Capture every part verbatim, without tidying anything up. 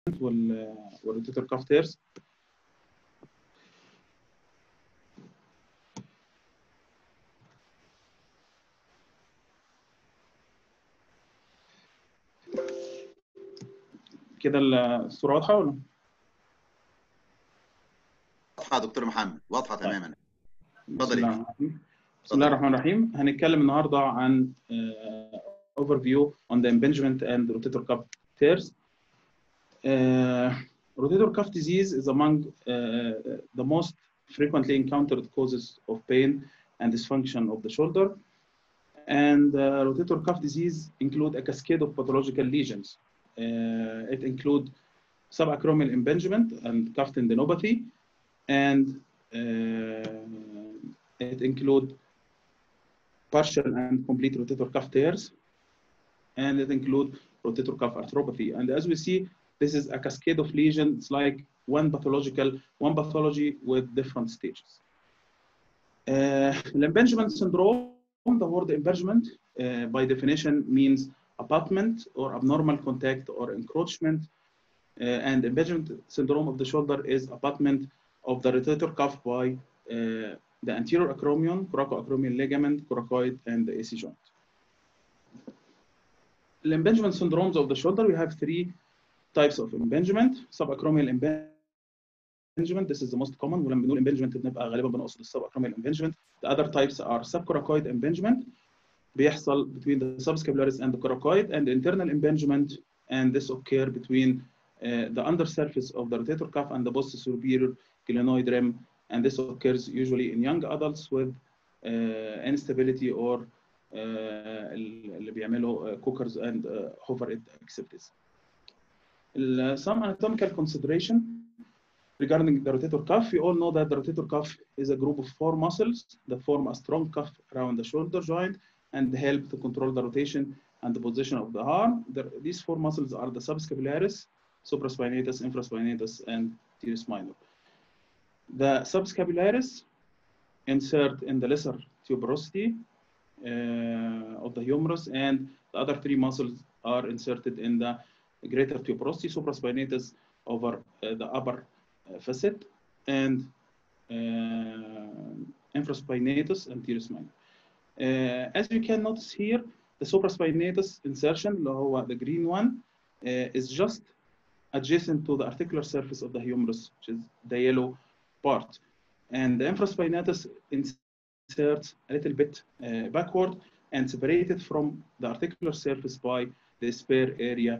والروتيتور كاف تيرز. كده الصورة واضحة ولا؟ واضحة يا دكتور محمد، واضحة تماما. بسم الله الرحمن الرحيم. بسم الله الرحمن الرحيم. هنتكلم النهارده عن uh, overview on the impingement and rotator cuff tears. Uh, rotator cuff disease is among uh, the most frequently encountered causes of pain and dysfunction of the shoulder. And uh, rotator cuff disease include a cascade of pathological lesions. Uh, it include subacromial impingement and cuff tendinopathy, and uh, it include partial and complete rotator cuff tears, and it include rotator cuff arthropathy. And as we see, this is a cascade of lesions, like one pathological, one pathology with different stages. Uh, impingement syndrome, the word impingement, uh, by definition, means abutment or abnormal contact or encroachment. Uh, and impingement syndrome of the shoulder is abutment of the rotator cuff by uh, the anterior acromion, coracoacromial ligament, coracoid, and the A C joint. The impingement syndromes of the shoulder, we have three types of impingement. Subacromial impingement, this is the most common. ولما بنقول impingement بنبقى غالبا بنقصد السبacromial impingement. The other types are subcoracoid impingement, بيحصل between the subscapularis and the coracoid, and internal impingement, and this occur between Uh, the undersurface of the rotator cuff and the posterior glenoid rim, and this occurs usually in young adults with uh, instability or uh, اللي بيعملوا cookers and uh, hover acceptors. Some anatomical consideration regarding the rotator cuff. We all know that the rotator cuff is a group of four muscles that form a strong cuff around the shoulder joint and help to control the rotation and the position of the arm. The, these four muscles are the subscapularis, supraspinatus, infraspinatus, and teres minor. The subscapularis insert in the lesser tuberosity uh, of the humerus, and the other three muscles are inserted in the greater tuberosity, supraspinatus over uh, the upper uh, facet, and uh, infraspinatus and teres minor. Uh, as you can notice here, the supraspinatus insertion, the green one, uh, is just adjacent to the articular surface of the humerus, which is the yellow part. And the infraspinatus inserts a little bit uh, backward and separated from the articular surface by the spare area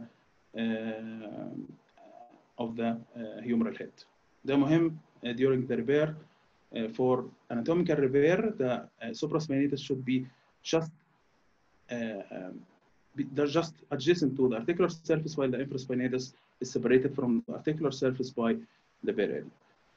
uh, of the uh, humeral head. ده مهم uh, during the repair. Uh, for anatomical repair, the uh, supraspinatus should be just uh, um, they're just adjacent to the articular surface, while the infraspinatus is separated from the articular surface by the bare area.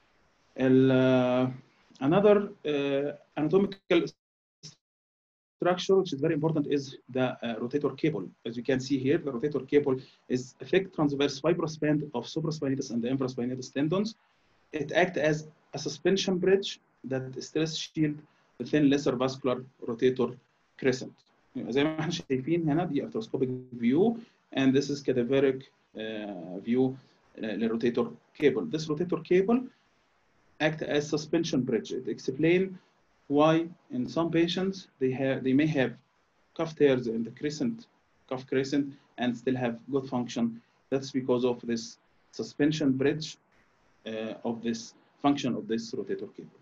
Uh, another uh, anatomical structure which is very important is the uh, rotator cable. As you can see here, the rotator cable is a thick transverse fibrous band of supraspinatus and the infraspinatus tendons. It acts as a suspension bridge that stress shield the thin lesser vascular rotator crescent. زي ما احنا شايفين هنا دي arthroscopic view, and this is cadaveric uh, view للrotator cable. This rotator cable act as suspension bridge. It explains why in some patients they have they may have cuff tears in the crescent, cuff crescent, and still have good function. That's because of this suspension bridge uh, of this function of this rotator cable.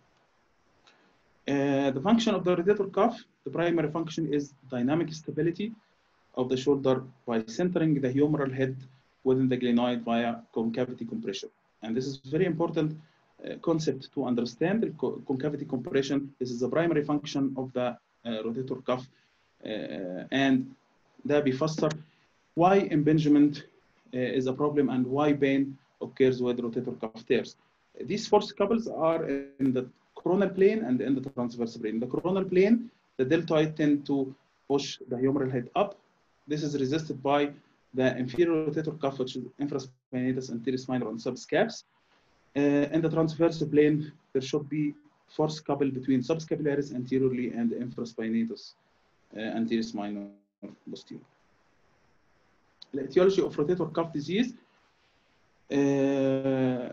Uh, the function of the rotator cuff, the primary function is dynamic stability of the shoulder by centering the humeral head within the glenoid via concavity compression. And this is very important uh, concept to understand. Concavity compression, this is the primary function of the uh, rotator cuff, uh, and ده بيفسر why impingement uh, is a problem and why pain occurs with rotator cuff tears. These force couples are in the coronal plane and in the transverse plane. In the coronal plane, the deltoid tend to push the humeral head up. This is resisted by the inferior rotator cuff, which is infraspinatus and teres minor and subscaps. Uh, in the transverse plane, there should be force couple between subscapularis anteriorly and infraspinatus uh, and teres minor posterior. The etiology of rotator cuff disease,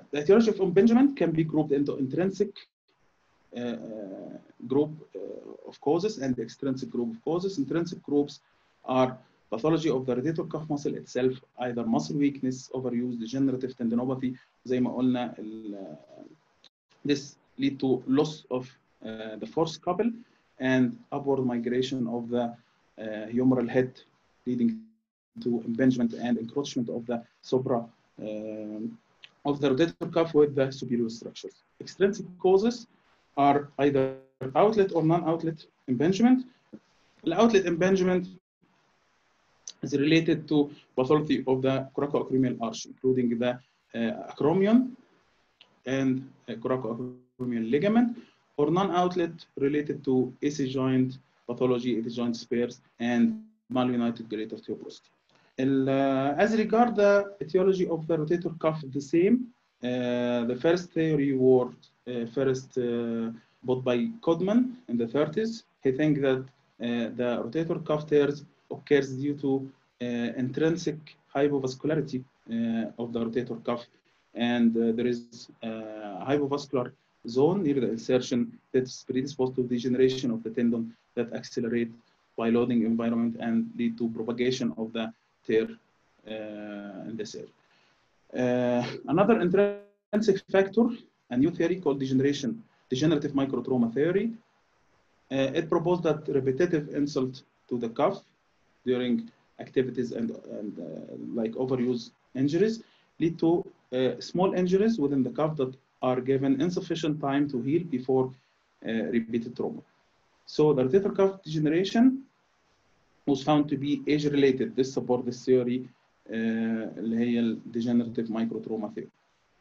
the etiology of impingement can be grouped into intrinsic uh, group uh, of causes and extrinsic group of causes. Intrinsic groups are pathology of the rotator cuff muscle itself, either muscle weakness, overuse, degenerative tendinopathy. زي ما قلنا this lead to loss of uh, the force couple and upward migration of the uh, humeral head, leading to impingement and encroachment of the supra uh, of the rotator cuff with the superior structures. Extrinsic causes are either outlet or non-outlet impingement. The outlet impingement is related to pathology of the coracoacromial arch, including the uh, acromion and uh, coracoacromial ligament, or non-outlet related to A C joint pathology, A C joint spares, and malunited greater tuberosity. Uh, as regard the etiology of the rotator cuff, the same. Uh, the first theory was uh, first uh, brought by Codman in the thirties. He thinks that uh, the rotator cuff tears occurs due to uh, intrinsic hypovascularity uh, of the rotator cuff, and uh, there is a hypovascular zone near the insertion that's predisposed to degeneration of the tendon that accelerate by loading environment and lead to propagation of the tear uh, in this area. Uh, another intrinsic factor, a new theory called degeneration, degenerative microtrauma theory. Uh, it proposed that repetitive insult to the cuff during activities and, and uh, like overuse injuries lead to uh, small injuries within the cuff that are given insufficient time to heal before uh, repeated trauma. So the rotator cuff degeneration was found to be age-related. This supports this theory, اللي هي degenerative microtrauma theory.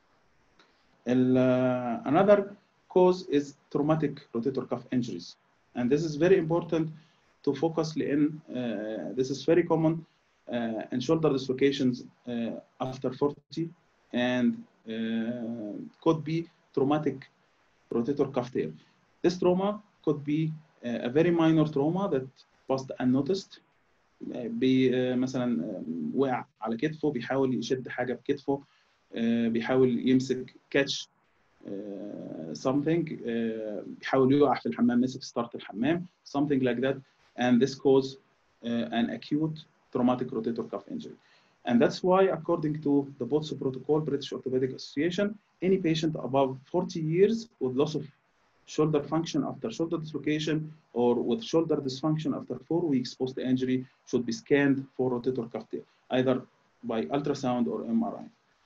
Uh, another cause is traumatic rotator cuff injuries, and this is very important to focus in. Uh, this is very common uh, in shoulder dislocations uh, after forty, and uh, could be traumatic rotator cuff tear. This trauma could be uh, a very minor trauma that passed unnoticed. بي مثلا وقع على كتفه، بيحاول يشد حاجه بكتفه، بيحاول يمسك كاتش something، بيحاول يقع في الحمام، مسك ستارت الحمام، something like that, and this cause an acute traumatic rotator cuff injury. And that's why, according to the B O T S protocol, British Orthopedic Association, any patient above forty years with loss of shoulder function after shoulder dislocation or with shoulder dysfunction after four weeks post-injury should be scanned for rotator cuff tear, either by ultrasound or M R I.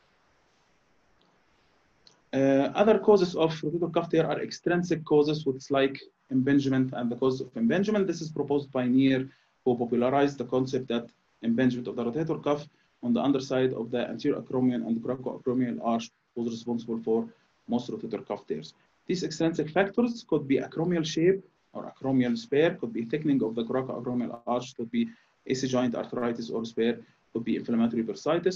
Uh, other causes of rotator cuff tear are extrinsic causes, which is like impingement and the cause of impingement. This is proposed by Neer, who popularized the concept that impingement of the rotator cuff on the underside of the anterior acromion and coracoacromial arch was responsible for most rotator cuff tears. These extrinsic factors could be acromial shape or acromial spare, could be thickening of the coracoacromial arch, could be A C joint arthritis or spare, could be inflammatory bursitis.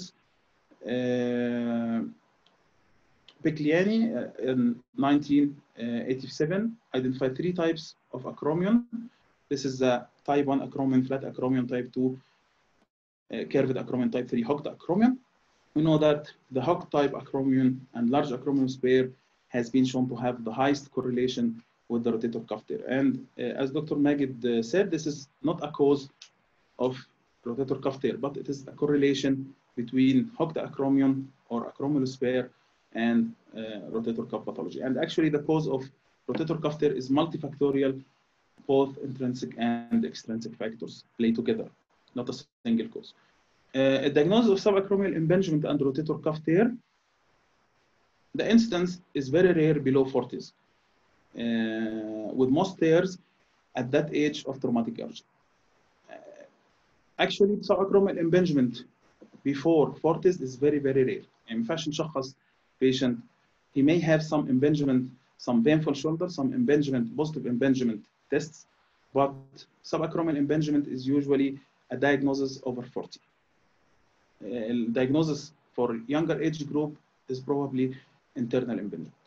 Uh, Picliani uh, in nineteen eighty-seven identified three types of acromion. This is the type one acromion, flat acromion, type two uh, curved acromion, type three hooked acromion. We know that the hooked type acromion and large acromion spare has been shown to have the highest correlation with the rotator cuff tear. And uh, as Doctor Magid uh, said, this is not a cause of rotator cuff tear, but it is a correlation between hooked acromion or acromial spare and uh, rotator cuff pathology. And actually the cause of rotator cuff tear is multifactorial. Both intrinsic and extrinsic factors play together, not a single cause. Uh, a diagnosis of subacromial impingement and rotator cuff tear, the incidence is very rare below forties, uh, with most tears at that age of traumatic urge. Uh, actually, subacromial impingement before forties is very, very rare. In fashion شخص patient, he may have some impingement, some painful shoulder, some impingement, positive impingement tests, but subacromial impingement is usually a diagnosis over forty. Uh, diagnosis for younger age group is probably internal impingement,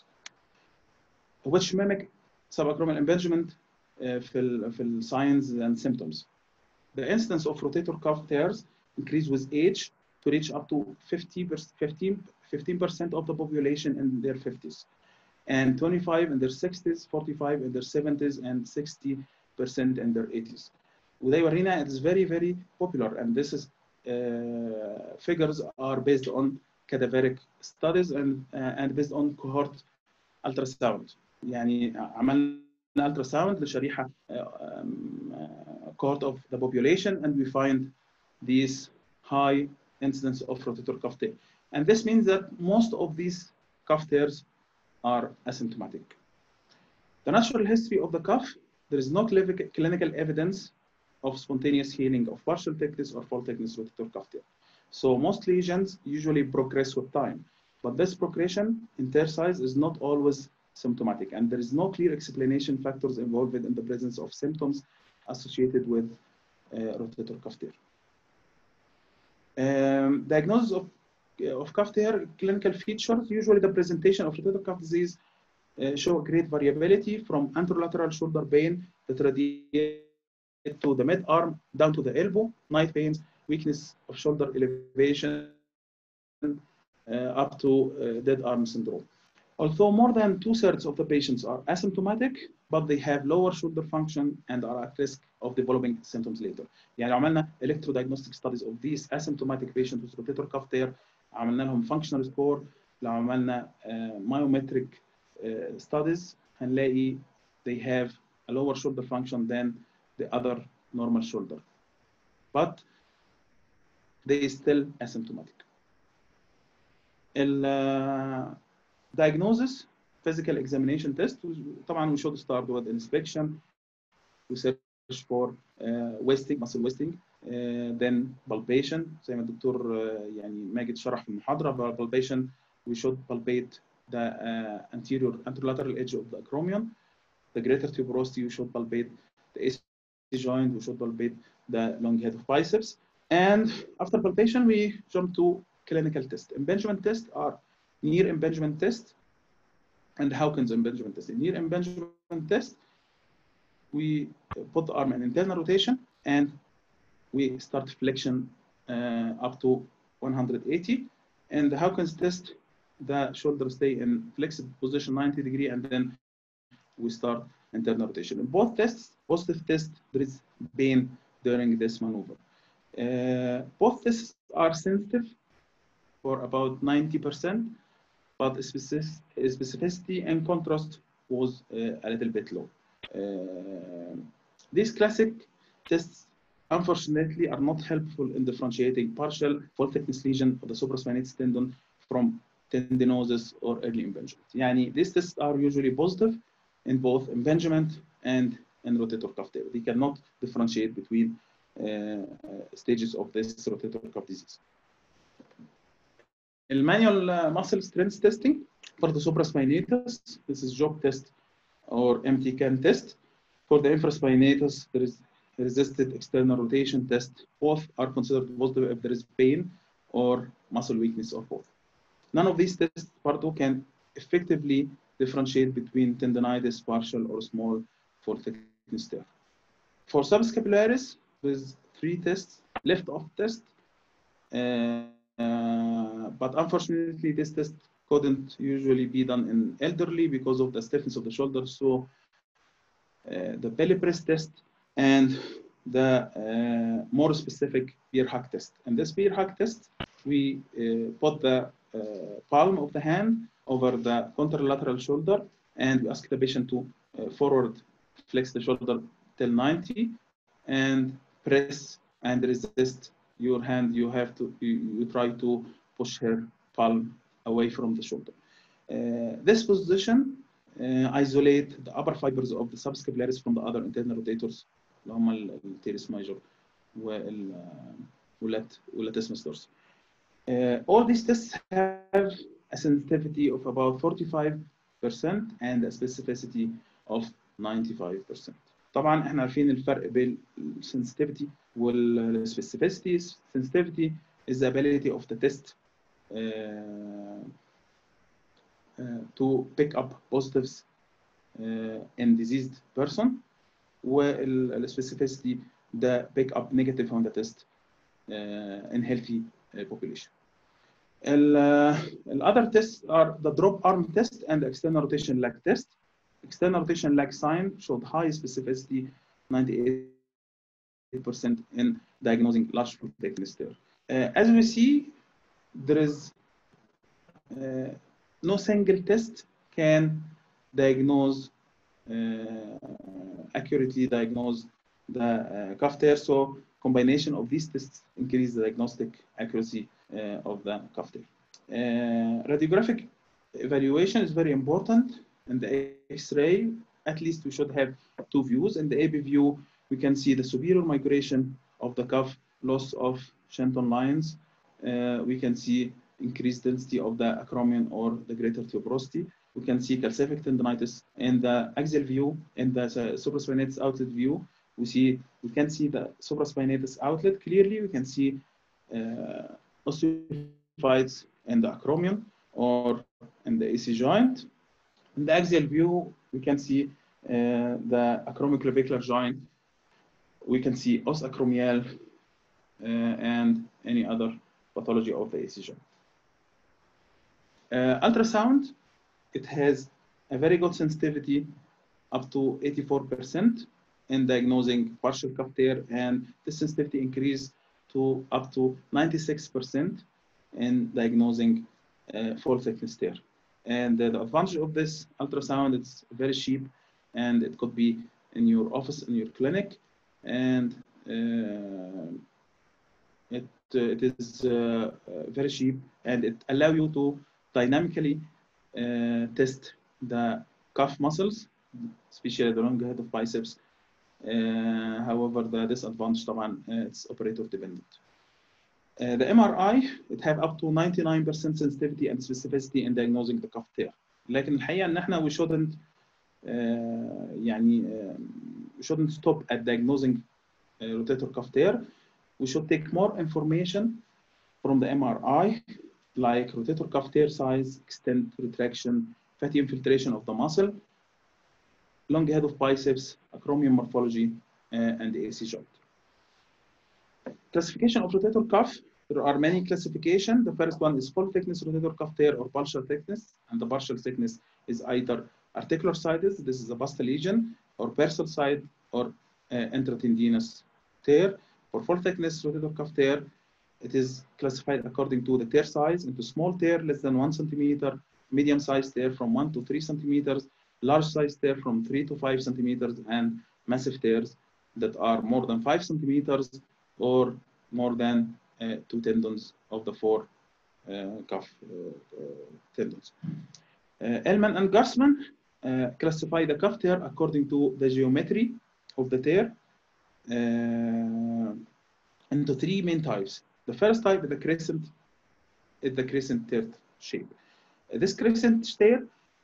which mimic subacromial impingement uh, في ال في ال signs and symptoms. The incidence of rotator cuff tears increase with age to reach up to fifty, fifteen, fifteen percent of the population in their fifties, and twenty-five in their sixties, forty-five in their seventies, and sixty percent in their eighties. وده يورينا it is very very popular, and this is uh, figures are based on cadaveric studies and uh, and based on cohort ultrasound. يعني عملنا ultrasound لشريحة uh, um, uh, cohort of the population, and we find these high incidence of rotator cuff tear. And this means that most of these cuff tears are asymptomatic. The natural history of the cuff, there is no clinical evidence of spontaneous healing of partial thickness or full thickness rotator cuff tear. So most lesions usually progress with time, but this progression in tear size is not always symptomatic, and there is no clear explanation factors involved in the presence of symptoms associated with uh, rotator cuff tear. Um, diagnosis of, uh, of cuff tear clinical features, usually the presentation of rotator cuff disease uh, show great variability from anterolateral shoulder pain that radiates to the mid-arm down to the elbow, night pains, weakness of shoulder elevation, uh, up to uh, dead arm syndrome. Although more than two-thirds of the patients are asymptomatic, but they have lower shoulder function and are at risk of developing symptoms later. يعني عملنا electrodiagnostic studies of these asymptomatic patients with rotator cuff tear, عملنا لهم functional score، لو عملنا uh, myometric uh, studies هنلاقي they have a lower shoulder function than the other normal shoulder, but they still asymptomatic. ال uh, diagnosis, physical examination test. طبعا we should start with inspection. We search for uh, wasting, muscle wasting, uh, then palpation. زي ما الدكتور uh, يعني ماجد شرح في المحاضرة. Palpation, we should palpate the uh, anterior anterolateral edge of the acromion. The greater tuberosity, we should palpate the A C joint. We should palpate the long head of biceps. And after palpation, we jump to clinical test. Impingement tests are near impingement test and Hawkins impingement test. In near impingement test, we put the arm in internal rotation and we start flexion uh, up to one hundred eighty. And the Hawkins test, the shoulder stay in flexed position ninety degree, and then we start internal rotation. In both tests, positive test, there is pain during this maneuver. Uh, both tests are sensitive for about ninety percent, but specificity and contrast was uh, a little bit low. Uh, these classic tests, unfortunately, are not helpful in differentiating partial full thickness lesion of the supraspinatus tendon from tendinosis or early impingement. Yani, these tests are usually positive in both impingement and in rotator cuff tear. They cannot differentiate between uh, stages of this rotator cuff disease. The manual uh, muscle strength testing for the supraspinatus, this is job test or M T CAN test. For the infraspinatus, there is resisted external rotation test. Both are considered positive if there is pain or muscle weakness or both. None of these tests, Pardo, can effectively differentiate between tendinitis, partial or small for thickness tear. For subscapularis, there's three tests. Lift off test, uh, uh, but unfortunately, this test couldn't usually be done in elderly because of the stiffness of the shoulder. So uh, the belly press test and the uh, more specific beer hug test. And this beer hug test, we uh, put the uh, palm of the hand over the contralateral shoulder, and we ask the patient to uh, forward flex the shoulder till ninety and press and resist your hand. You have to, you, you try to push her palm away from the shoulder. Uh, this position uh, isolate the upper fibers of the subscapularis from the other internal rotators, اللي هم التيرس ماجور واللاتيسمس دورس. All these tests have a sensitivity of about forty-five percent and a specificity of ninety-five percent. طبعا احنا عارفين الفرق بين الsensitivity والspecificity. Sensitivity is the ability of the test uh, uh, to pick up positives uh, in diseased person, والspecificity the pick up negative on the test uh, in healthy uh, population. Uh, the other tests are the drop arm test and the external rotation lag test. External rotation lag sign showed high specificity, ninety-eight percent in diagnosing large full thickness tear. Uh, as we see, there is uh, no single test can diagnose uh, accurately diagnose the uh, cuff tear. So combination of these tests increase the diagnostic accuracy uh, of the cuff tear. Uh, radiographic evaluation is very important. In the X-ray, at least we should have two views. In the A B view, we can see the superior migration of the cuff, loss of Shenton lines. Uh, we can see increased density of the acromion or the greater tuberosity. We can see calcific tendonitis. In the axial view, in the supraspinatus outlet view, we see we can see the supraspinatus outlet clearly. We can see uh, osteophytes in the acromion or in the A C joint. In the axial view, we can see uh, the acromioclavicular joint. We can see os acromial uh, and any other pathology of the A C joint. Uh, ultrasound, it has a very good sensitivity up to eighty-four percent in diagnosing partial cuff tear, and the sensitivity increased to up to ninety-six percent in diagnosing uh, full thickness tear. And uh, the advantage of this ultrasound, it's very cheap, and it could be in your office, in your clinic, and uh, it, uh, it is uh, very cheap, and it allows you to dynamically uh, test the cuff muscles, especially the long head of biceps. Uh, however, the disadvantage, طبعا, uh, it's operator dependent. Uh, the M R I, it have up to ninety-nine percent sensitivity and specificity in diagnosing the cuff tear. لكن الحقيقة إن إحنا we shouldn't uh, يعني uh, we shouldn't stop at diagnosing uh, rotator cuff tear. We should take more information from the M R I, like rotator cuff tear size, extent, retraction, fatty infiltration of the muscle, long head of biceps, acromion morphology, uh, and the A C joint. Classification of rotator cuff. There are many classifications. The first one is full thickness rotator cuff tear or partial thickness, and the partial thickness is either articular sided, this is a basta lesion, or bursal side or uh, intratendinous tear. For full thickness rotator cuff tear, it is classified according to the tear size into small tear less than one centimeter, medium sized tear from one to three centimeters, large sized tear from three to five centimeters, and massive tears that are more than five centimeters or more than uh, two tendons of the four uh, cuff uh, uh, tendons. Uh, Ellman and Garsman uh, classify the cuff tear according to the geometry of the tear uh, into three main types. The first type is the crescent, is the crescent tear shape. Uh, this crescent tear,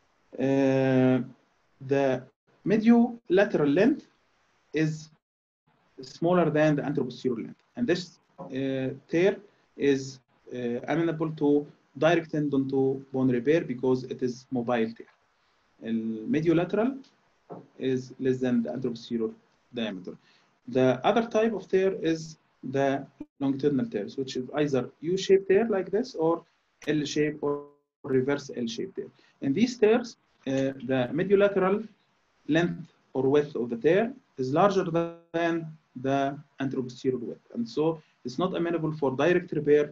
uh, the mediolateral length is smaller than the anteroposterior length, and this uh, tear is uh, amenable to direct tendon to bone repair because it is mobile tear. And mediolateral is less than the anteroposterior diameter. The other type of tear is the longitudinal tears, which is either U-shaped tear like this or L-shaped or reverse L-shaped tear. In these tears, uh, the mediolateral length or width of the tear is larger than the anteroposterior width, and so it's not amenable for direct repair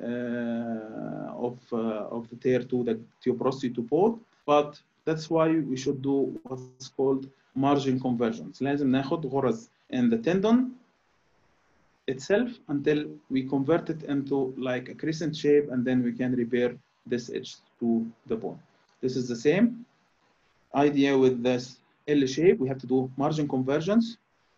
uh, of uh, of the tear to the tuberosity to bone. But that's why we should do what's called margin conversions. لازم ناخد غرز in the tendon itself until we convert it into like a crescent shape, and then we can repair this edge to the bone. This is the same idea with this L shape. We have to do margin conversions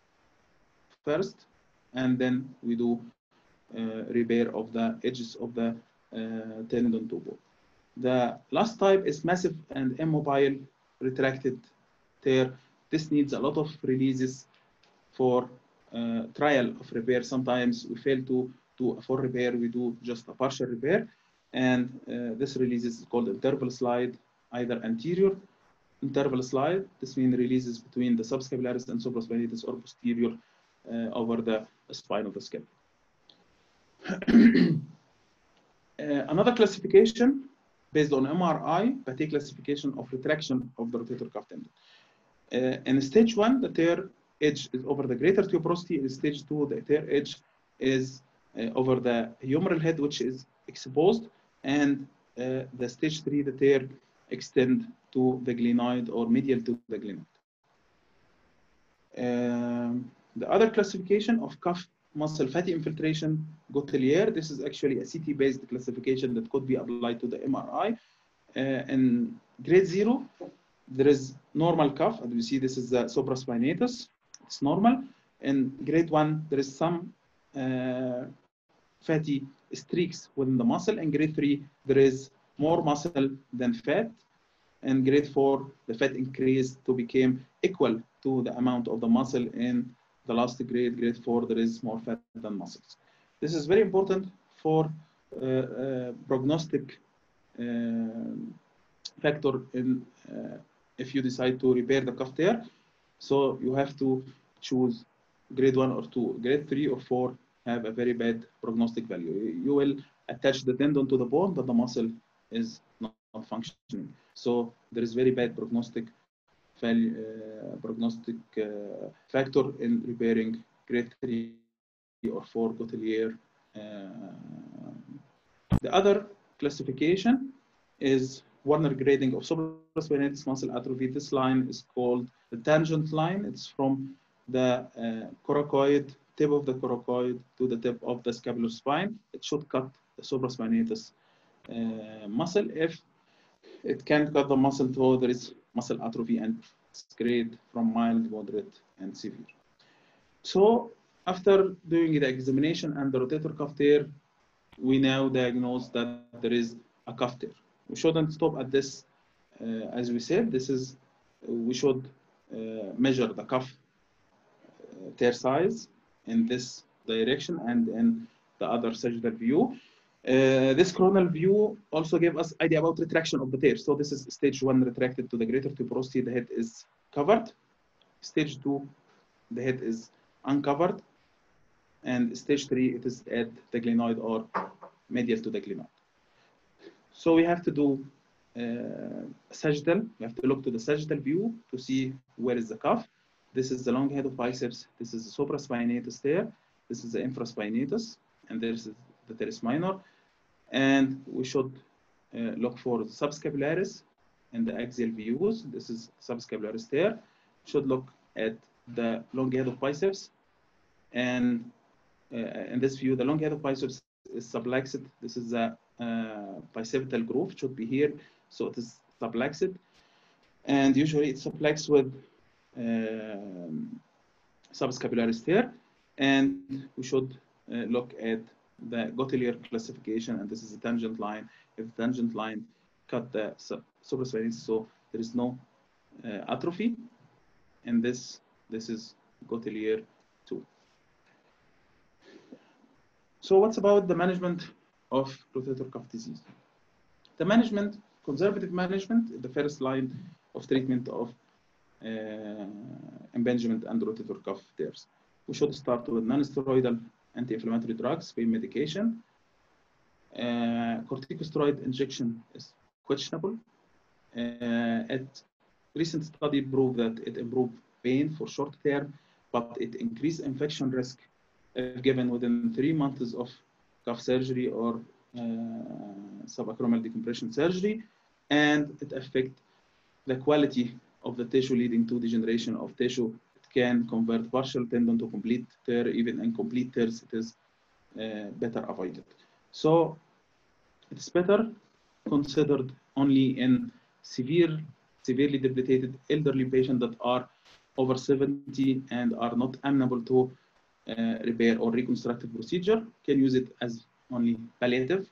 first, and then we do uh, repair of the edges of the uh, tendon to bone. The last type is massive and immobile retracted tear. This needs a lot of releases for uh, trial of repair. Sometimes we fail to do a full repair, we do just a partial repair, and uh, this release is called interval slide, either anterior interval slide. This means releases between the subscapularis and supraspinatus or posterior uh, over the spine of the scapula. Uh, another classification based on M R I, Patet classification of retraction of the rotator cuff tendon. Uh, in stage one, the tear edge is over the greater tuberosity. In stage two, the tear edge is uh, over the humeral head, which is exposed. And uh, the stage three, the tear extend to the glenoid or medial to the glenoid. Um, the other classification of cuff muscle fatty infiltration, Gauthier, this is actually a C T-based classification that could be applied to the M R I. Uh, in grade zero, there is normal cuff, and you see this is the supraspinatus, it's normal. In grade one, there is some uh, fatty streaks within the muscle. In grade three, there is more muscle than fat. In grade four, the fat increased to become equal to the amount of the muscle. In the last grade, grade four, there is more fat than muscles. This is very important for uh, uh, prognostic uh, factor in uh, if you decide to repair the cuff tear. So you have to choose grade one or two. Grade three or four have a very bad prognostic value. You will attach the tendon to the bone, but the muscle is not, not functioning. So there is very bad prognostic value, uh, prognostic uh, factor in repairing grade three or four Gauthier. Uh, the other classification is Werner grading of supraspinatus muscle atrophy. This line is called the tangent line. It's from the uh, coracoid, tip of the coracoid to the tip of the scapular spine. It should cut the supraspinatus uh, muscle. If it can't cut the muscle, so there is muscle atrophy, and it's grade from mild, moderate, and severe. So after doing the examination and the rotator cuff tear, we now diagnose that there is a cuff tear. We shouldn't stop at this. Uh, as we said, this is, we should uh, measure the cuff uh, tear size in this direction and in the other sagittal view. Uh, this coronal view also gave us idea about retraction of the tear. So this is stage one, retracted to the greater tuberosity, the head is covered. Stage two, the head is uncovered. And stage three, it is at the glenoid or medial to the glenoid. So we have to do uh, sagittal. We have to look to the sagittal view to see where is the cuff. This is the long head of biceps. This is the supraspinatus tear. This is the infraspinatus, and this is the teres minor. And we should uh, look for the subscapularis and the axial views. This is subscapularis tear. We should look at the long head of biceps. And uh, in this view, the long head of biceps is subluxed. This is the uh, bicipital groove. It should be here. So it is subluxed. And usually it's subluxed with um, subscapularis tear. And we should uh, look at the Gauthier classification, and this is a tangent line. If the tangent line cut the supraspinatus, so there is no uh, atrophy, and this this is Gauthier two. So what's about the management of rotator cuff disease? The management, conservative management, the first line of treatment of uh, impingement and rotator cuff tears. We should start with non-steroidal anti-inflammatory drugs, pain medication. Uh, corticosteroid injection is questionable. Uh, at recent study proved that it improved pain for short term, but it increased infection risk if given within three months of cuff surgery or uh, subacromial decompression surgery, and it affects the quality of the tissue, leading to degeneration of tissue. Can convert partial tendon to complete tear. Even incomplete tears, it is uh, better avoided. So it's better considered only in severe, severely debilitated elderly patients that are over seventy and are not amenable to uh, repair or reconstructive procedure. Can use it as only palliative,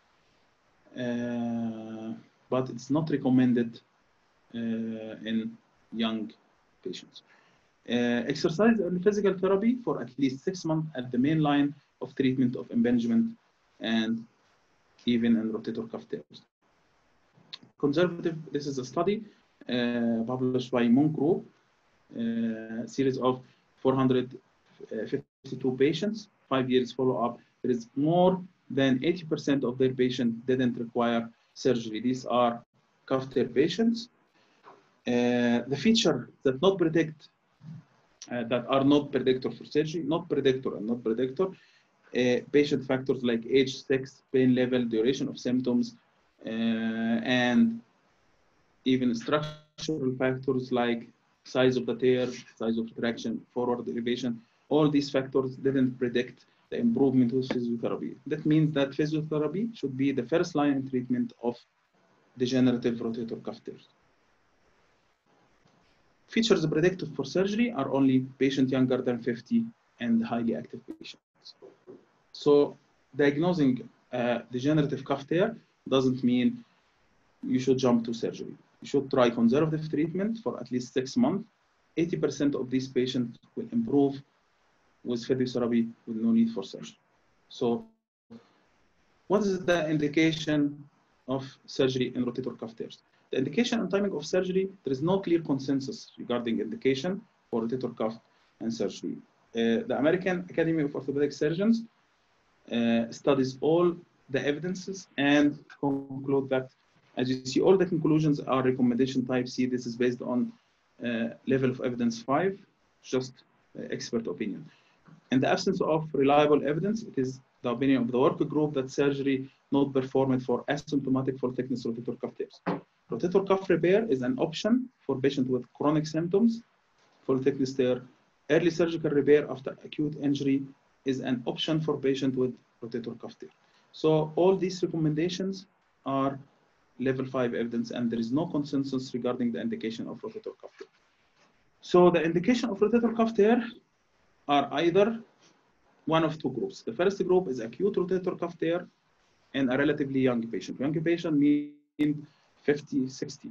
uh, but it's not recommended uh, in young patients. Uh, exercise and physical therapy for at least six months at the main line of treatment of impingement and even in rotator cuff tears. Conservative, this is a study uh, published by Monk Group, a uh, series of four hundred fifty-two patients, five years follow-up. There is more then eighty percent of their patients didn't require surgery. These are cuff tear patients. Uh, the feature that not predict, uh, that are not predictor for surgery, not predictor and not predictor, uh, patient factors like age, sex, pain level, duration of symptoms, uh, and even structural factors like size of the tear, size of retraction, forward elevation. All these factors didn't predict the improvement with physiotherapy. That means that physiotherapy should be the first line in treatment of degenerative rotator cuff tears. Features predicted for surgery are only patients younger than fifty and highly active patients. So diagnosing uh, degenerative cuff tear doesn't mean you should jump to surgery. You should try conservative treatment for at least six months. eighty percent of these patients will improve with physiotherapy with no need for surgery. So what is the indication of surgery in rotator cuff tears? The indication and timing of surgery, there is no clear consensus regarding indication for rotator cuff and surgery. Uh, the American Academy of Orthopedic Surgeons uh, studies all the evidences and conclude that, as you see, all the conclusions are recommendation type C. This is based on uh, level of evidence five, just uh, expert opinion. In the absence of reliable evidence, it is the opinion of the work group that surgery not performed for asymptomatic full thickness rotator cuff tears. Rotator cuff repair is an option for patients with chronic symptoms, full thickness tear. Early surgical repair after acute injury is an option for patients with rotator cuff tear. So all these recommendations are level five evidence, and there is no consensus regarding the indication of rotator cuff tear. So the indication of rotator cuff tear are either one of two groups. The first group is acute rotator cuff tear in a relatively young patient. Young patient means fifty, sixty.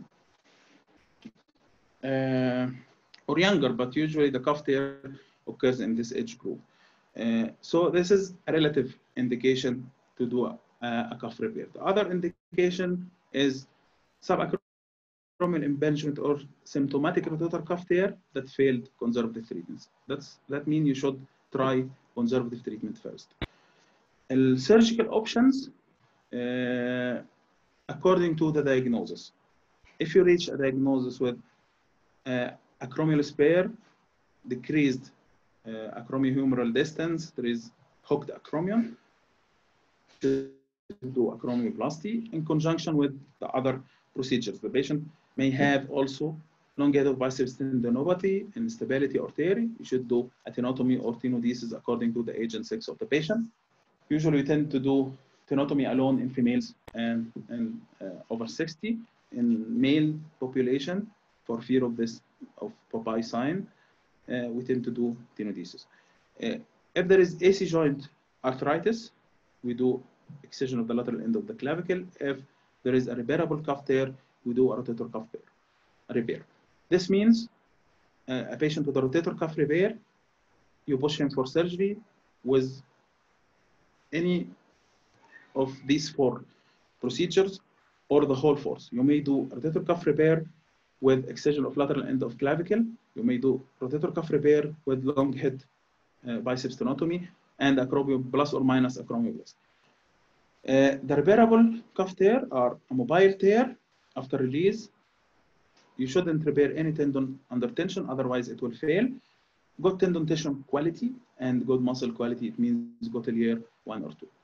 Uh, or younger, but usually the cuff tear occurs in this age group. Uh, so this is a relative indication to do a, a cuff repair. The other indication is subacromial impingement or symptomatic rotator cuff tear that failed conservative treatments. That's, that means you should try conservative treatment first. The surgical options, uh, according to the diagnosis. If you reach a diagnosis with uh, acromial spare, decreased uh, acromiohumeral distance, there is hooked acromion, to do acromioplasty in conjunction with the other procedures. The patient may have also elongated biceps tendinopathy, instability, or tear. You should do a tenotomy or tenodesis according to the age and sex of the patient. Usually, we tend to do tenotomy alone in females and, and uh, over sixty. In male population, for fear of this of Popeye sign, uh, we tend to do tenodesis. Uh, if there is A C joint arthritis, we do excision of the lateral end of the clavicle. If there is a repairable cuff tear, we do a rotator cuff repair. This means uh, a patient with a rotator cuff repair, you push him for surgery with any of these four procedures or the whole force. You may do rotator cuff repair with excision of lateral end of clavicle. You may do rotator cuff repair with long head uh, biceps tenotomy and acromio plus or minus acromioplasty. Uh, the repairable cuff tear are a mobile tear after release. You shouldn't repair any tendon under tension, otherwise it will fail. Good tendon tissue quality and good muscle quality, it means good year one or two.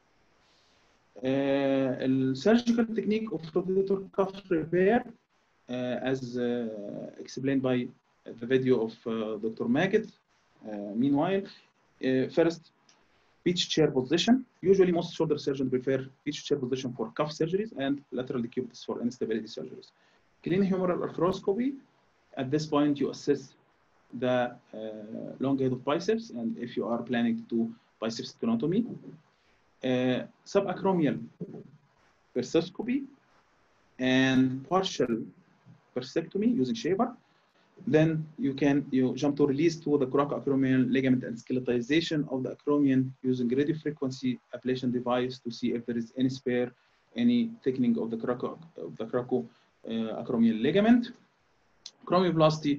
Uh, the surgical technique of rotator cuff repair, uh, as uh, explained by the video of uh, Doctor Magid. Uh, meanwhile, uh, first, pitch chair position. Usually, most shoulder surgeons prefer pitch chair position for cuff surgeries and lateral decubitus for instability surgeries. Clean humeral arthroscopy. At this point, you assess the uh, long head of biceps, and if you are planning to do biceps tenotomy, uh, subacromial percuscopy and partial percectomy using shaver. Then you can you jump to release to the coracoacromial ligament and skeletization of the acromion using radio frequency ablation device to see if there is any spare, any thickening of the coraco of the coracoacromial uh, ligament. Acromioplasty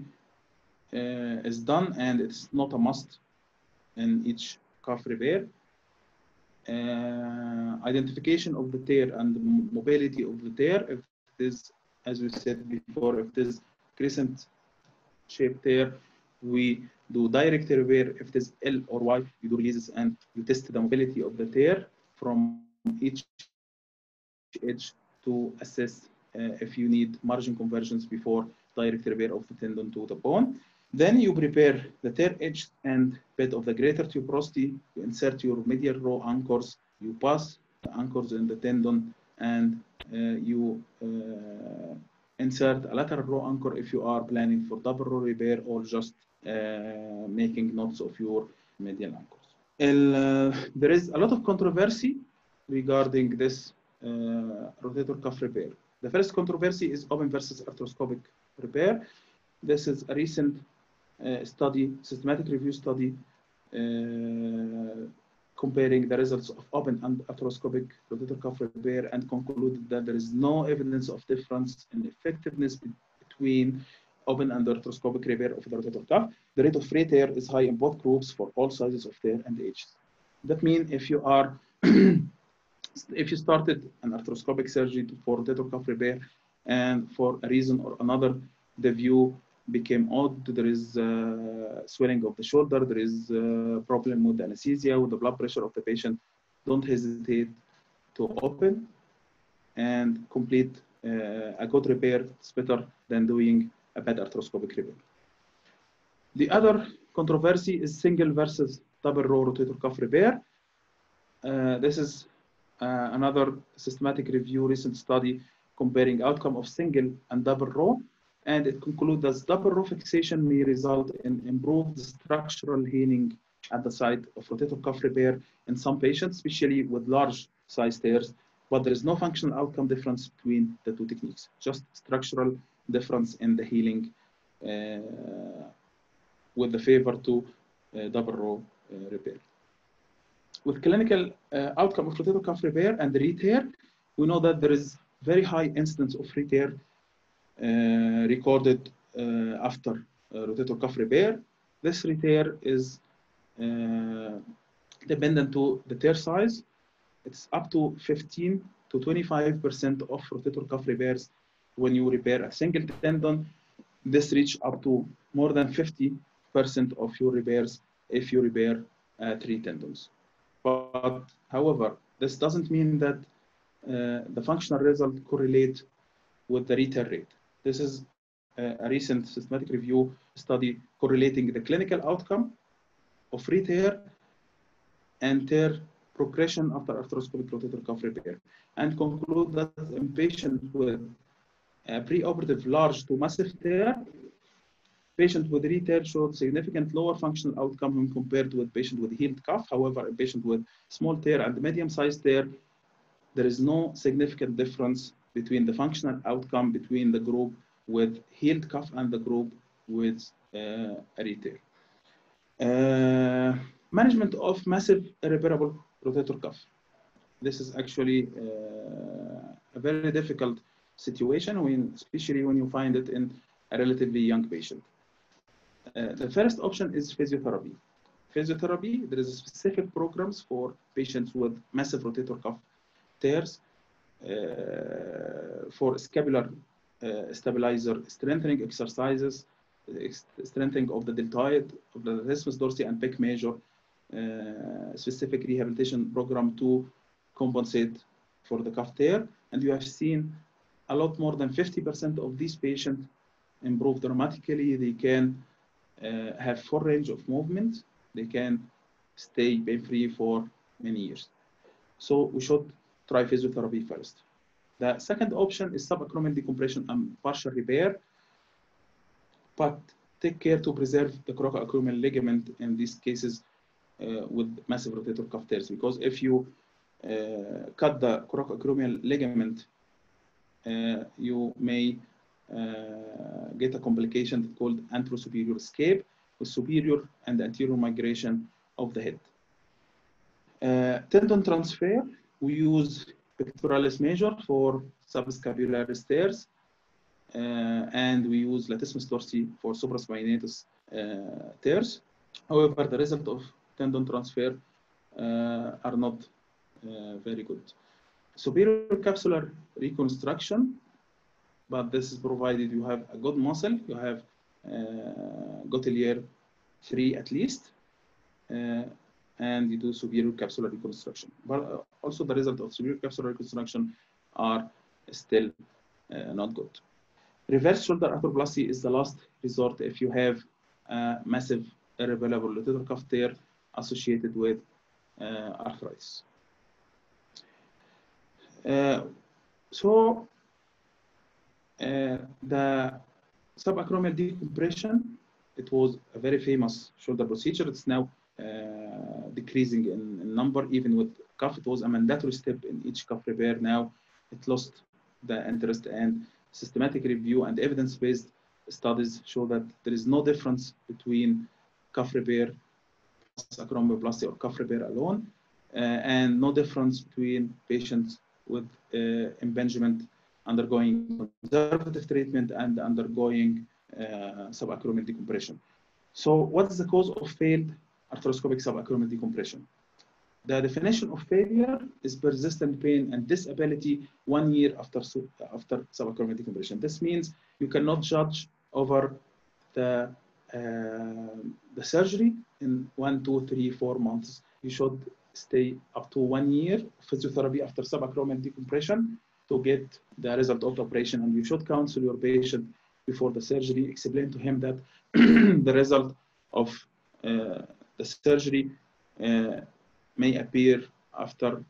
uh, is done, and it's not a must in each cuff repair. uh, identification of the tear and the mobility of the tear. If it is, as we said before, if it is crescent shaped tear, we do direct repair. If it is L or Y, you do releases and you test the mobility of the tear from each edge to assess uh, if you need margin conversions before direct repair of the tendon to the bone. Then you prepare the tear edge and bed of the greater tuberosity. You insert your medial row anchors. You pass the anchors in the tendon, and uh, you uh, insert a lateral row anchor if you are planning for double row repair or just uh, making knots of your medial anchors. Uh, there is a lot of controversy regarding this uh, rotator cuff repair. The first controversy is open versus arthroscopic repair. This is a recent uh, study, systematic review study, uh, comparing the results of open and arthroscopic rotator cuff repair, and concluded that there is no evidence of difference in effectiveness between open and arthroscopic repair of the rotator cuff. The rate of free tear is high in both groups for all sizes of tear and ages. That means if you are if you started an arthroscopic surgery for rotator cuff repair, and for a reason or another, the view became odd, there is uh, swelling of the shoulder, there is a problem with the anesthesia, with the blood pressure of the patient, don't hesitate to open and complete uh, a good repair. It's better than doing a bad arthroscopic repair. The other controversy is single versus double row rotator cuff repair. Uh, this is uh, another systematic review, recent study comparing outcome of single and double row, and it concludes that double row fixation may result in improved structural healing at the site of rotator cuff repair in some patients, especially with large size tears, but there is no functional outcome difference between the two techniques, just structural difference in the healing uh, with the favor to uh, double row uh, repair. With clinical uh, outcome of rotator cuff repair and re-tear, we know that there is very high incidence of re-tear uh, recorded uh, after uh, rotator cuff repair. This re-tear is uh, dependent to the tear size. It's up to fifteen to twenty-five percent of rotator cuff repairs when you repair a single tendon. This reach up to more than fifty percent of your repairs if you repair uh, three tendons. But however, this doesn't mean that uh, the functional result correlate with the re-tear rate. This is uh, a recent systematic review study correlating the clinical outcome of re-tear and tear progression after arthroscopic rotator cuff repair, and conclude that in patients with a preoperative large to massive tear, patient with re-tear showed significant lower functional outcome when compared with patient with healed cuff. However, in patient with small tear and medium-sized tear, there is no significant difference between the functional outcome between the group with healed cuff and the group with uh, a re-tear. Uh, management of massive irreparable rotator cuff. This is actually uh, a very difficult situation, when, especially when you find it in a relatively young patient. Uh, the first option is physiotherapy. Physiotherapy, there is a specific programs for patients with massive rotator cuff tears uh, for scapular uh, stabilizer strengthening exercises, strengthening of the deltoid, of the latissimus dorsi and pec major, uh, specific rehabilitation program to compensate for the cuff tear. And you have seen a lot more than fifty percent of these patients improve dramatically. They can uh, have full range of movement. They can stay pain-free for many years. So we should try physiotherapy first. The second option is subacromial decompression and partial repair, but take care to preserve the coracoacromial ligament in these cases uh, with massive rotator cuff tears, because if you uh, cut the coracoacromial ligament, uh, you may uh, get a complication called anterosuperior escape with superior and anterior migration of the head. Uh, tendon transfer, we use pectoralis major for subscapular tears, uh, and we use latissimus dorsi for supraspinatus uh, tears. However, the result of tendon transfer uh, are not uh, very good. Superior capsular reconstruction, but this is provided you have a good muscle, you have uh, Gottelier three at least, uh, and you do superior capsular reconstruction. But also the result of superior capsular reconstruction are still uh, not good. Reverse shoulder arthroplasty is the last resort if you have a massive irreparable rotator cuff tear associated with uh, arthritis. Uh, so uh, the subacromial decompression, it was a very famous shoulder procedure. It's now uh, decreasing in, in number, even with cuff. It was a mandatory step in each cuff repair. Now it lost the interest, and systematic review and evidence-based studies show that there is no difference between cuff repair plus acromioplasty or cuff repair alone, uh, and no difference between patients with uh, impingement undergoing conservative treatment and undergoing uh, subacromial decompression. So what is the cause of failed arthroscopic subacromial decompression? The definition of failure is persistent pain and disability one year after, after subacromial decompression. This means you cannot judge over the, uh, the surgery in one, two, three, four months. You should stay up to one year of physiotherapy after subacromial decompression to get the result of the operation, and you should counsel your patient before the surgery, explain to him that the result of uh, the surgery uh, may appear after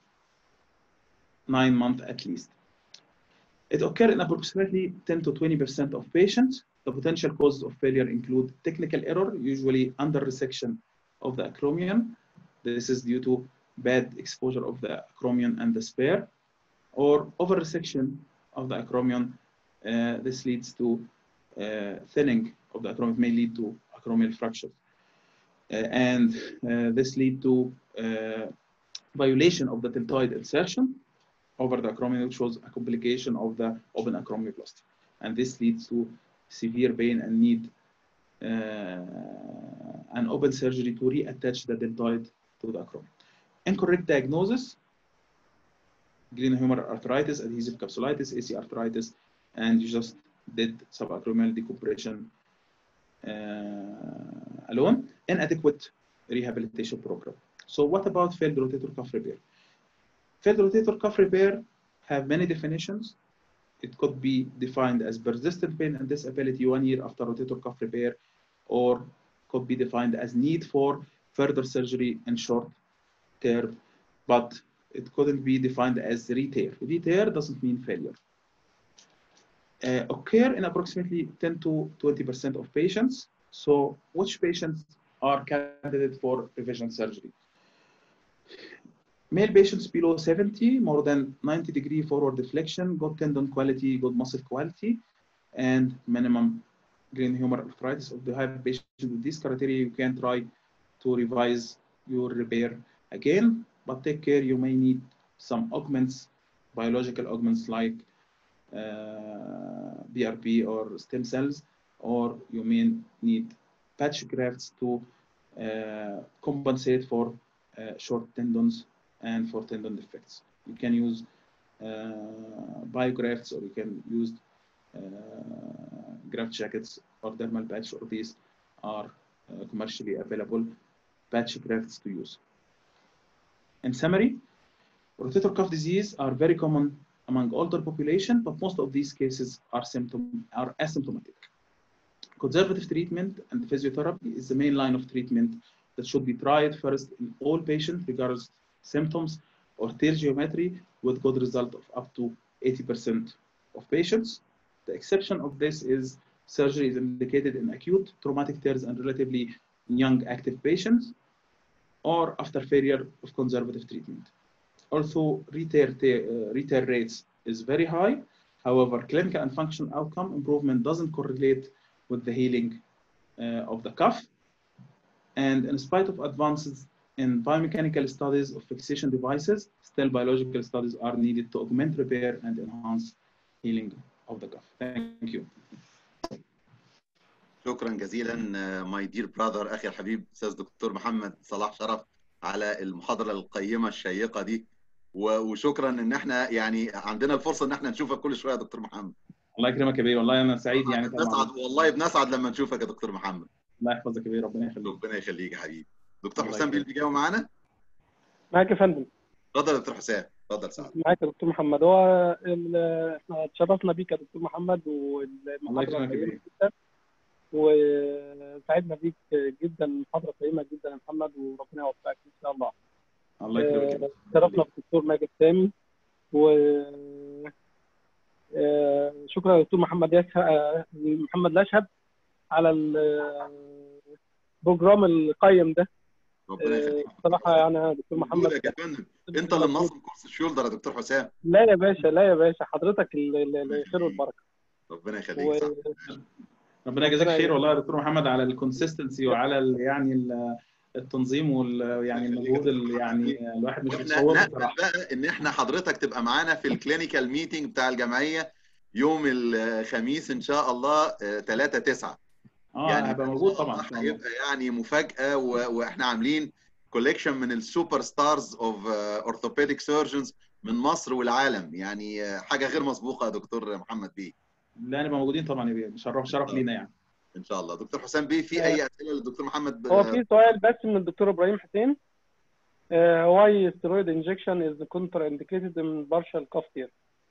nine months at least. It occurs in approximately ten to twenty percent of patients. The potential causes of failure include technical error, usually under resection of the acromion. This is due to bad exposure of the acromion and the spare, or over resection of the acromion. Uh, this leads to uh, thinning of the acromion, may lead to acromial fractures. Uh, and uh, this lead to uh, violation of the deltoid insertion over the acromion, which was a complication of the open acromioplasty. And this leads to severe pain and need uh, an open surgery to reattach the deltoid to the acromion. Incorrect diagnosis: glenohumeral arthritis, adhesive capsulitis, A C arthritis, and you just did subacromial decompression uh, alone. Inadequate rehabilitation program. So what about failed rotator cuff repair? Failed rotator cuff repair have many definitions. It could be defined as persistent pain and disability one year after rotator cuff repair, or could be defined as need for further surgery in short term, but it couldn't be defined as re-tear. Re-tear doesn't mean failure. Uh, occur in approximately ten to twenty percent of patients. So which patients are candidates for revision surgery? Male patients below seventy, more than ninety degree forward deflection, good tendon quality, good muscle quality, and minimum glenohumeral arthritis. If you have patients with these criteria, you can try to revise your repair again, but take care, you may need some augments, biological augments like uh, B R P or stem cells, or you may need patch grafts to uh, compensate for uh, short tendons and for tendon defects. You can use uh, biografts, or you can use uh, graft jackets or dermal patch, or these are uh, commercially available patch grafts to use. In summary, rotator cuff disease are very common among older population, but most of these cases are symptom are asymptomatic. Conservative treatment and physiotherapy is the main line of treatment that should be tried first in all patients, regardless of symptoms or tear geometry, with good result of up to eighty percent of patients. The exception of this is surgery is indicated in acute traumatic tears and relatively young active patients, or after failure of conservative treatment. Also, re-tear uh, re-tear rates is very high. However, clinical and functional outcome improvement doesn't correlate with the healing uh, of the cuff. And in spite of advances in biomechanical studies of fixation devices, still biological studies are needed to augment repair and enhance healing of the cuff. Thank you. شكرا جزيلا ماي دير براذر اخي الحبيب استاذ دكتور محمد صلاح شرف على المحاضره القيمه الشيقه دي. وشكرا ان احنا يعني عندنا الفرصه ان احنا نشوفك كل شويه يا دكتور محمد. الله يكرمك يا بيه، والله انا سعيد يعني طبعا. بنسعد والله بنسعد لما نشوفك يا دكتور محمد. الله يحفظك يا بيه، ربنا يخليك. ربنا يخليك يا حبيبي. دكتور الله حسام يكرمك. بيجي جاوب معانا. معاك يا فندم. اتفضل يا دكتور حسام، اتفضل سعد. معاك يا دكتور محمد. هو ال- احنا اتشرفنا بيك يا دكتور محمد، الله والمحاضره يكرمك يا قيمه بيه. جدا، وسعدنا بيك جدا. محاضره قيمه جدا يا محمد، وربنا يوفقك ان شاء الله. الله يكرمك يا بيه. اتشرفنا بالدكتور ماجد سامي، و آه، شكرا يا دكتور محمد يشهد محمد الاشهد على البروجرام القيم ده. ربنا يخليك. بصراحه يعني يا دكتور محمد يا فندم انت اللي منظم كورس الشولدر يا دكتور حسام. لا يا باشا، لا يا باشا، حضرتك الخير والبركه. ربنا يخليك. و... ربنا يجزاك خير والله يا دكتور محمد على الكونسيستنسي وعلى ال يعني التنظيم وال يعني المجهود اللي يعني الواحد مش متصوره بصراحه. بقى ان احنا حضرتك تبقى معانا في الكلينيكال ميتنج بتاع الجمعيه يوم الخميس ان شاء الله ثلاثة تسعة. اه يعني هبقى موجود طبعا. هيبقى يعني مفاجاه، واحنا عاملين كوليكشن من السوبر ستارز اوف اورثوبيديك سيرجنز من مصر والعالم، يعني حاجه غير مسبوقه يا دكتور محمد بيه. لا نبقى موجودين طبعا يا بيه، شرف شرف لينا يعني. ان شاء الله. دكتور حسام بيه، في اي اسئله للدكتور محمد؟ هو في سؤال بس من الدكتور ابراهيم حسين. why steroid injection is contraindicated in partial cuff tear؟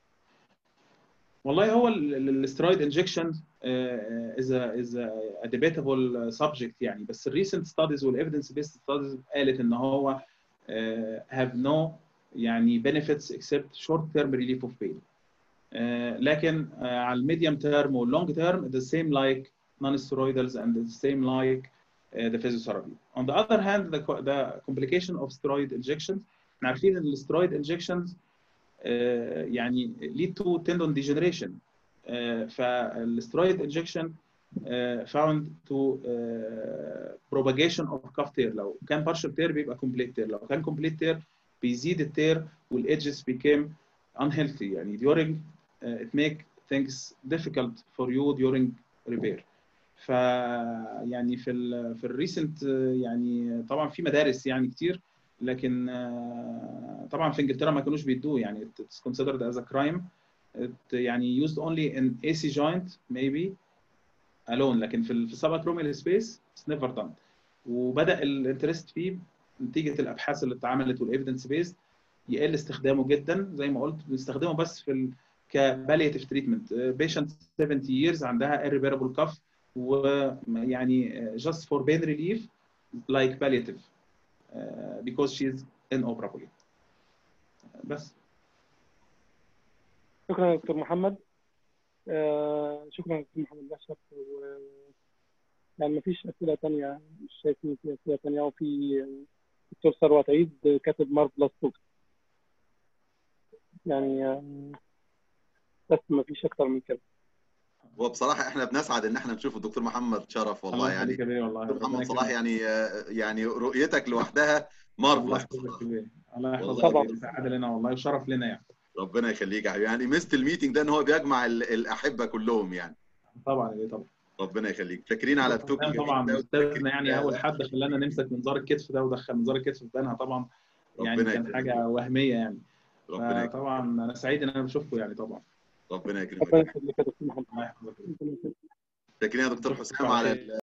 والله هو الاسترويد انجكشن is a is a debatable subject يعني، بس الريسنت ستاديز والايفيدنس بيست ستاديز قالت ان هو uh, have no يعني benefits except short term relief of pain. uh, لكن uh, على الميديوم تيرم واللونج تيرم the same like non-steroidals and the same like uh, the physiotherapy. On the other hand, the, the complication of steroid injections، احنا عارفين ان السترويد injections Uh, يعني lead to tendon degeneration. uh, فالسترويد injection uh, found to uh, propagation of cuff tear. لو كان partial tear بيبقى complete tear، لو كان complete tear بيزيد التير والedges became unhealthy يعني during uh, it make things difficult for you during repair. ف يعني في ال في الريسنت يعني طبعا في مدارس يعني كتير، لكن طبعا في انجلترا ما كانوش بيدوه يعني it's considered as a crime. it يعني used only in A C joint maybe alone، لكن في في subacromial space it's never done. وبدأ الانترست فيه نتيجة الأبحاث اللي اتعملت والإيفيدنس بيست يقل استخدامه جدا. زي ما قلت بنستخدمه بس في كبالياتيف تريتمنت. بيشنت سبعين years عندها irreparable cuff ويعني just for pain relief like palliative uh, because she is inoperable. بس. شكرا يا دكتور محمد. آه شكرا يا دكتور محمد الأشرف. و... يعني مفيش أسئلة تانية، مش شايف إن في أسئلة تانية. وفي دكتور ثروت عيد كاتب مار بلس بوكس يعني، آه بس مفيش أكتر من كده. وبصراحه احنا بنسعد ان احنا نشوف الدكتور محمد شرف والله. الله يعني يخليك يا والله. دكتور محمد صلاح يعني يعني رؤيتك لوحدها مارفلس. الله يحفظك يا بيه، سعاده لنا والله وشرف لنا يعني. ربنا يخليك يا حبيبي. يعني مست الميتنج ده ان هو بيجمع الاحبه كلهم يعني. طبعا يا بيه طبعا. ربنا يخليك. فاكرين على التوك طبعا استاذنا يعني اول حد خلانا نمسك منظار الكتف ده ودخل منظار الكتف في بنها طبعا، يعني كان حاجه وهميه يعني. طبعا انا سعيد ان انا بشوفكم يعني طبعا. ربنا يكرمك. ربنا يخليك يا دكتور محمد. فاكرين يا دكتور حسام على